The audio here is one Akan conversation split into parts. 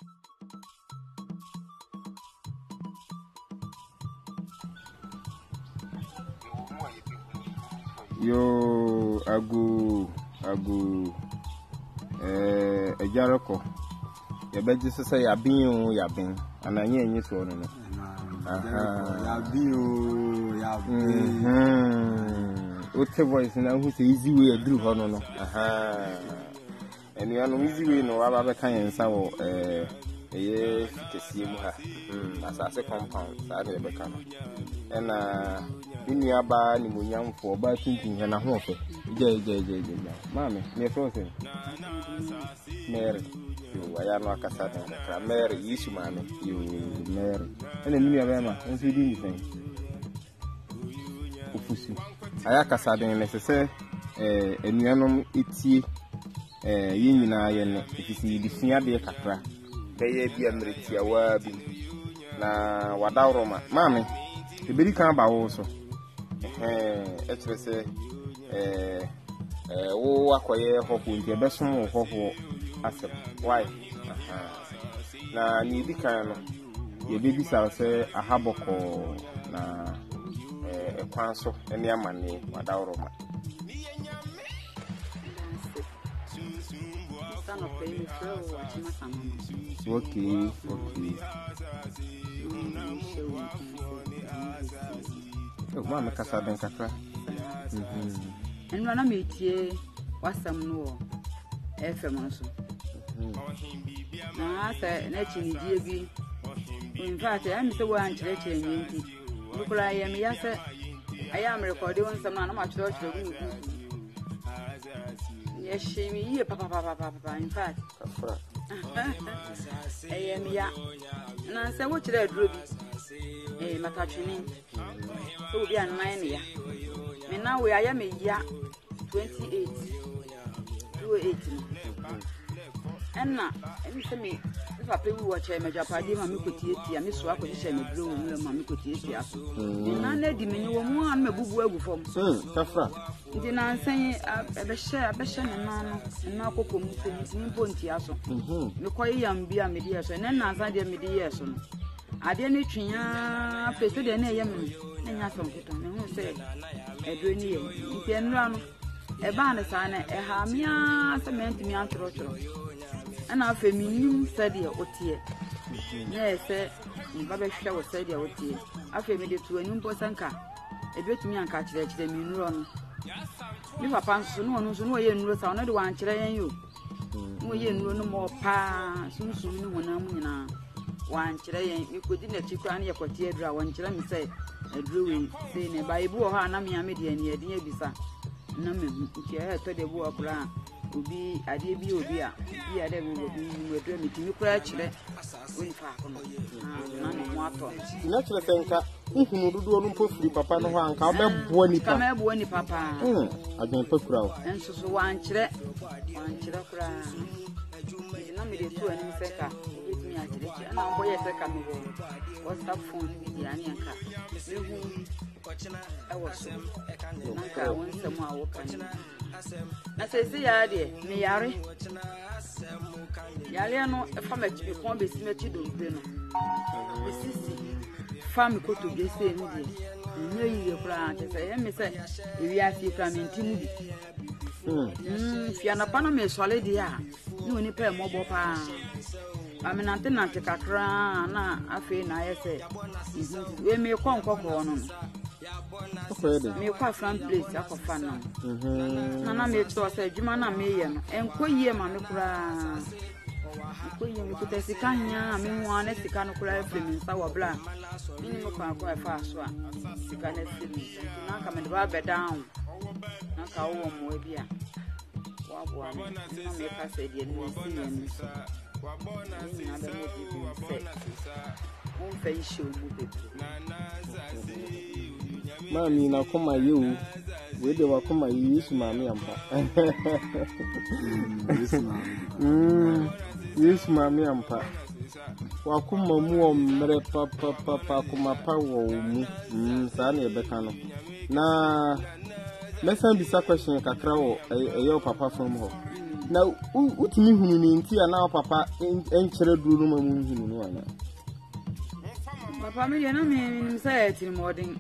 Yo agu ejaroko ye beji sese ya bin ananye enyi so no ya bin ote voice na hu se easy way adru ho no enu ya no easy way no aba be kan yensa wo eye fikesie mu ha asase compound sa de be kan ena ni aba ni munyamfo ba tintin he na ho fe je mami me frozen mer yo aya no akasa de kra mer yisu mami yo mer ena ni aba ma enso di ni sen ofusi aya kasa de ne sese enuanom etie yinyina ye ne efisi di fia de kakra beye bia mretia wa bi na wadawroma mami ebiri kan ba wo so etrese wo akoye hoho nje besom hoho asem why na ni di kan no ye bebi sa se ahaboko na ekwanso ene amane wadawroma okay mama kasa ben kakra enwa na metie wasam no FM so na asa na chinidie bi in fact I am so wan chere nyenki bukura ya me yase I am recording on some na ma chere gu ya shemi ye papa in fact I am ya na se wo chere aduro bi makatwini so bi an mine ya me now we I am a year 28 and na emi se me if I pay we watch me japade ma me kotieti me so akodi me bro mu ma me kotieti aso na na di me ni wo mu an mabubu agu fom kafra ndi na nsan abehye ne na akoko mu se ni bonti aso me koyi yam bia me di aso na na nsan de me di yeso no ade ne twia pese de na eyem na nya so nkoto me hu se edro ni ye nti enra no e ba ne sa na e ha mia cement mi antro ana afa minim sade otie na ese mba be hwe wo sade otie afa mi de tu anum posanka e betumi anka kire mi nuro no mi papa nso no ye nuro sa no de wan kire yen yo mo ye nuro no mo pa sunsun ni wona mu nyina wan kire yen mi kodi na tikwa na ye kwati adura wan kire mi sai aduro we sei ne ba ibu ho ana mi amede ani ade ya bisa na me nke e to de bu obra obi ade bi obi a bi ade bi obi mu adura mi timi kura kire oni fa ko no na ne mo ato na kire senka nhunu dudu onu pofiri papa no ho anka obeboa nipa kama eboa ni papa agen pakura o enso so wan kire kura na me de tu ani seka obetimi akire kire na mbo ye seka me go WhatsApp phone bi ya ni anka me hu ewo so na ka won samu awo kan na se ya de me yare no e fa mechi bi kon be si mechi do be no be sisi fa me koto be se ni de nyo yi kura ante se ye me se e wi ati kra me ntimu bi fiana pana me swale di ya ni woni pe mo bo pa aminante nante kakra na afi na yese we me konkoko no me kwa front place akofa no na me to se djuma na me ye no enkoyie ma me kura enkoyie me kuta sikanya me ho ana sika no kura efremi nsa wo bla mini mo kwa kwa fa so a sika na efremi na ka me ba be down na ka wo mo bia wa bo na me ka se die no si ye ni so na be mo bi se on fe show mu be mami na koma yu we de wa koma Yesu mami ampa Yesu mami ampa wa kuma mu o mre papa kuma pa wo mu sa na ebeka no na mesan bisa question kakra wo eyo papa from ho na utimi hunu ni nti na papa enchere duru no ma mu hunu no ana papa me na me say etiri modern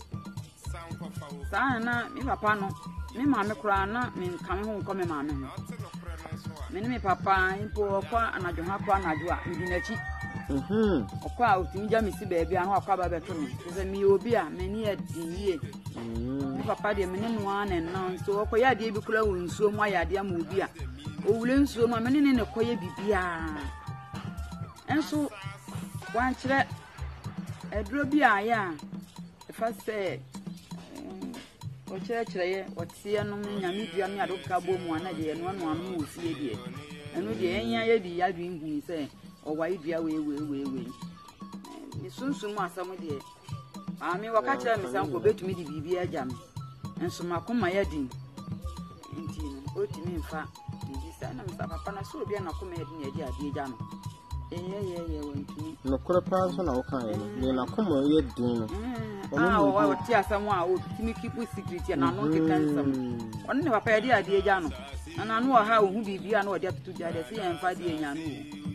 sa na mi papa no me ma me kura na me nkan ho nko me ma me me ni me papa impo kwa anadwo ha kwa anadwo a ndi na chi okwa utimi ja me si baabi a no akwa ba beto me se me obi a me ni adie me papa de me ne no ana na so okwa ya de bi kura wo nsuo mu ayade am obi a owule nsuo mu me ne koye bibia enso wan kire edro bi aya fa se o kire ye o tie no nyame dua me adoka bo mu ana de no anu osie de enu de enya ye di ya bi hu se o wa idua we ni sunsun mu asam de ami waka kire me san ko betumi di bibia jam enso makoma ya din enti no o timi mfa di sa na msa papa na so bia na koma ya din ya di ade ja no ye wantumi no kura pa so na wo kan ye na koma ye din no o ti asam a o timi keep secret na no ke kansam on ne papa ya di ade ja no na no ha o hu bibia na o dia tutu ja de se ya mfa di enya no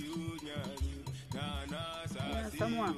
samwa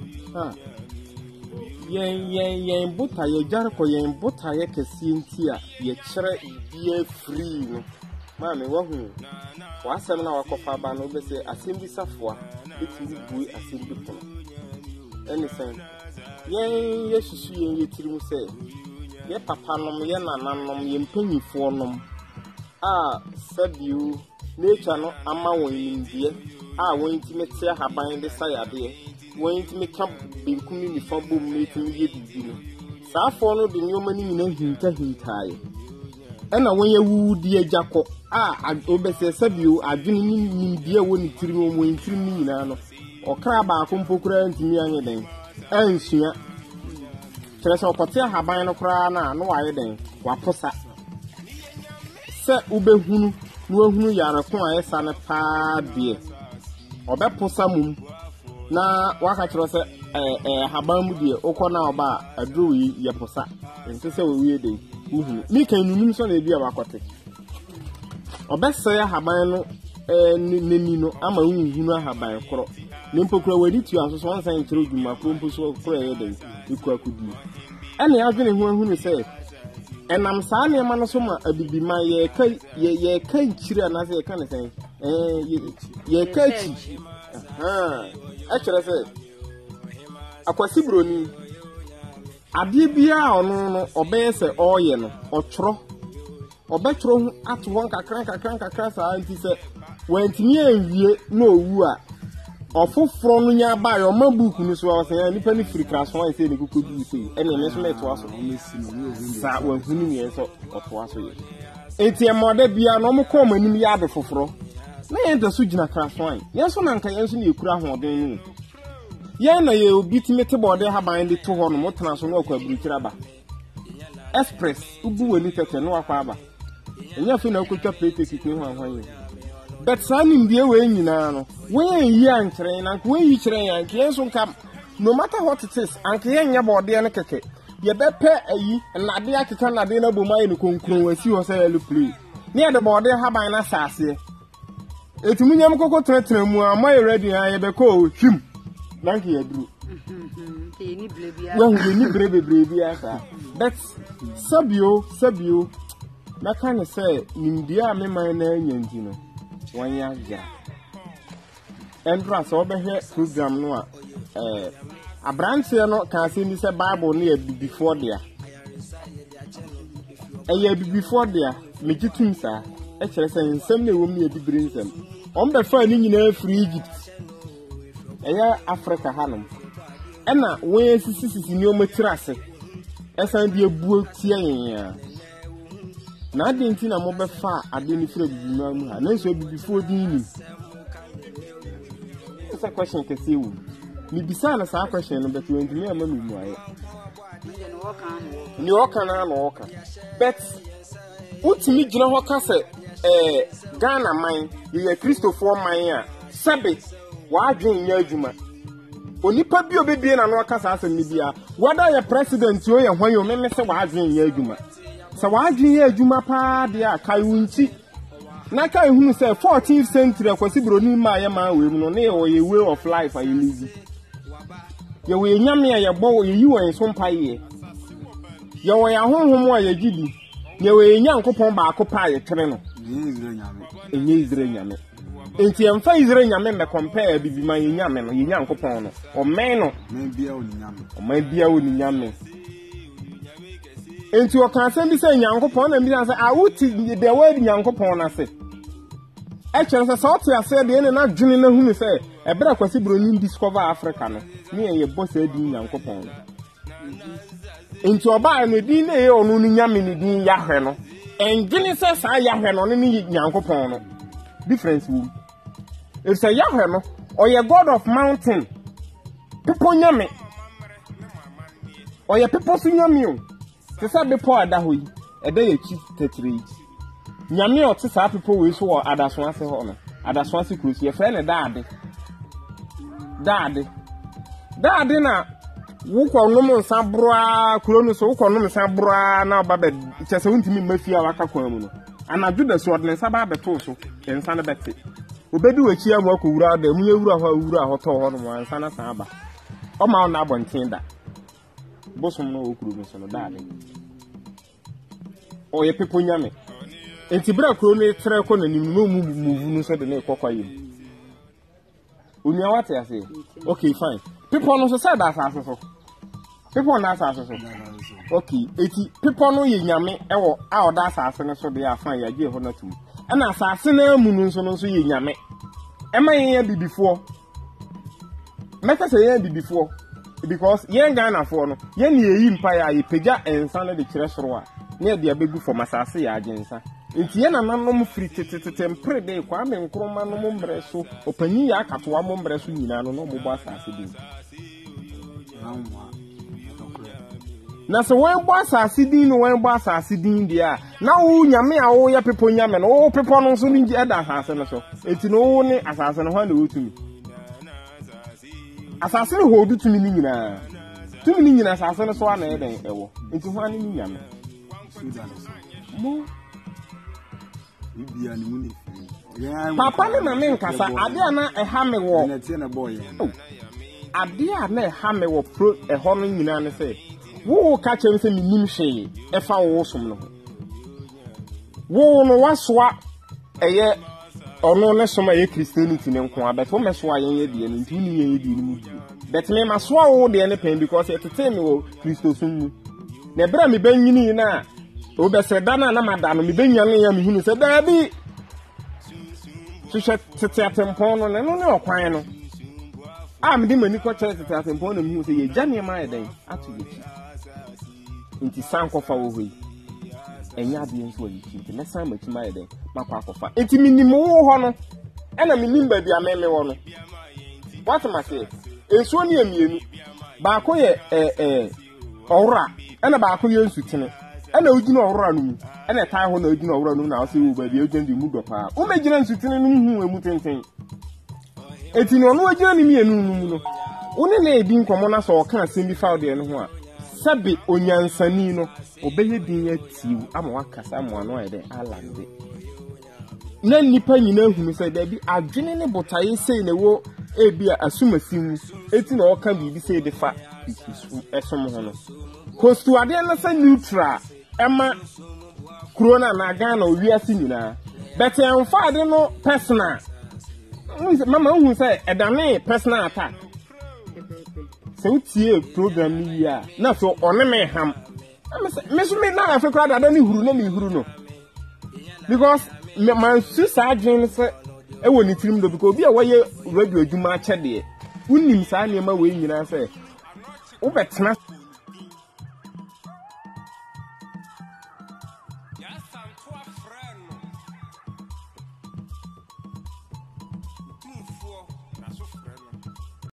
yen buta ye jar ko yen buta ye kesi nti a ye kire bia free no ma me wo hu wasem na wakofa ba no be se asembi safoa etimi bui asembi pono eni sen yen ye susu yen ye tirimu se ye papa nom ye nananom ye mpanyifo nom a sabiu nature no ama won indie a won intime tia haban de sayade won intime ka benkumi ni fa bom na etimi ye bibi no saafo no de nyoma ni nyina hintaye ena won ye wudi agako a obese sabiu adwene ni nimbia woni tirimi mo tirimi nyina no okra ba ko mpokura ntimi anye den ansua kire se okote haban no kra na no waye den waposa se ubehunu no ahunu yare ko ayesa ne pa bie obeposa mum na waka kire se haban mu die okona oba adru yi yeposa enti se we wie den uhunu mi kan nunum so na bia wakote obese ya haban no neni no ama uhunu haban kro nimpokura wadi tu aso wansa nkiro dwuma pompo so kro ye den iku akudi ene adwene hu ahunu se enam saa ne ma no so ma abibi ma ye kai chiri na se ye kan sen ye kachi a kire se akwasi broni ade bia ono no obese oye no otworo obetworo hu ato won kakran saa nti se wantimi anwie no owu a ofoforo no nya ba yo ma book ni so asen nipa ni free class one say ne kokodi say ene ne so meto aso sa wanhunu ni so oto aso ye enti emode bia no mo ko manim ya ade foforo na ye nta so gina class one ye so na nka ye so ne ekura hoden ni ye na ye obi timete bode ha ban de to ho no mo tena so no akwa burukira ba express ubu wani tete no akwa ba enya fi na okotwa plate kike ho ahwan but sanim bia we nyina no we yi ankere na we yi kire yan ke so kam no matter what it is anke ye nya bode ne keke ye bepe ayi na de akeka na de na bomai ne konkron wasi ho say lu play ne de bode ha ban na sase etumi nyam kokko tretre mu amaye ready an ye be ko hwim danke ye duru ni blebia we ni brebebrebia sa but sabio na kan say nimdia me man na nyanti no wanya gira endra so obehe program no a abranche no kan say ni say bible no ya before there before there me gitum sa e kire say nsem na ewom ya bibiri nsem on be fa ni nyina free Egypt Africa hanom ena we sisi ni o matirase esan de abuo tie yen na de nti na mo be fa ade ni fira bibi ma mu ha na nso bibi fo din ni esa question ke se wu mi bisa na sa question no bet wen me ama mu aye ni o kan na no ka bet utimi gina ho ka se Ghana man ye Christopher man a sabe wa adwen nya adwuma onipa bi obebie na no aka sa asem ni bia wada ye president o ye hwan yo me se wa adwen nya adwuma sa wa adwen nya adwuma pa de a kai wunti na ka ehunu say 14th century akwasi broni ma ya ma we mu no na way of life ayi live ye we nyame ya bo ye yi won so mpaye ye wo ya honhom a ye gidi ye we nyankopon ba akopa ye tere no enye Israel nyame enti emfa Israel nyame me compare bibi ma ye nyame no ye nyankopon no o men no men bia oni nyame enti o kan sem bi say nyankopon na bi say awuti the word nyankopon na say e chere say so to ase de na dwene na hunu say e bra kwasi broni discover Africa no ne ye boss adi nyankopon no enti oba no din na ye onu ni nyame ni din Yahweh no engine say sa Yahweh no ni nyankopon no difference wo if say Yahweh no or ye God of mountain people nyame or ye people su nyame o se say be pour ada hoyi e da ye chi tetre nyame o te sa people we so adaso ase ho no adaso ase krusi ye fe ne daade na wo ko nom nsa broa kuro no so wo ko nom nsa broa na ba be chese wuntimi mafia waka kwa mu no anadwo da so odne nsa ba beto so nsa na bete obedi wachi am akowura da mu yewura ho to ho no nsa na san ba o ma na abonten da bosom no okuru no so no daade o ye pepo nyame enti bra kuro no tere ko na nim no mu no so de na ekokwa yim unia what I say okay fine people no so say that so people na say so okay eti people no ye nyame ewo a oda asase no so de afan ya je ho na tum e na asase na mu no so ye nyame e ma ye bibifo meka say ye bibifo because ye Ghana for no ye na eyi mpa ya ye pega ensa na de kire soro a na de abegu for masase ya agensa enti ye na nanom free tete mpre de kwa me nkroma no mo mbre so opani ya akatoa mo mbre so nyina no mo bo asase bi na so wen bo asase din no wen bo asase din dia na wo nyame a wo ya pepo nyame no wo pepo no so ni eda asase no so enti no wo ni asase no ho na wotumi asase no ho dutumi ni nyina tumi ni nyina asase no so ana eden ewo enti ho ani ni nyame mo papa ne mama nkasa ade na eha me wo ade na eha me wo pro eho no nyina ne se wo ka chem se minim hwe efa wo som no wo no wasoa eye ono ne som aye Christianity ne nko abet wo mesoa yen de ne nti ni yen de ni mu bet me masoa wo de ne pen because it tell me wo Christo sum mu na bra me banyini na o be se dana na madano me benyan ya me hunu se da bi so tete atempon no ne okwan no a me di mani ko tete atempon no me hunu se ye jane ma eden atu yeki nti san kofa wo hoi enya bi nso yi nti na san ma tima eden makwa kofa nti minim wo ho no ena minim ba bi ameme wo no what ma say enso ni amienu ba ko ye owra ena ba ko ye nsutene ena ugina owra no mu ena tai ho na ugina owra no na ase wo ba bi ugina di mu dopa o megina nsutene no hu emu tenten eti no no agina ni mienu no no woni na ebi nkomo na so ka asem bi fa de no ho a sabe onyansani no obeye din atiu ama wakasa mo ano ede alande na nipa nyina hunu se da bi adwene ne botaye sei na wo ebia asumasim eti na oka bibi sei de fa esom ho no kostu ade na sa neutral ema corona na Ghana owiase nyina but emfa ade no personal mama hu se edane personal attack se utie program ni ya na so one me ham me so me na afekra da ni huru na me huru no because man susa agin se e woni tirim do because obi a waye radio adwuma a chede unnim sa ne ma we nyina se wo betena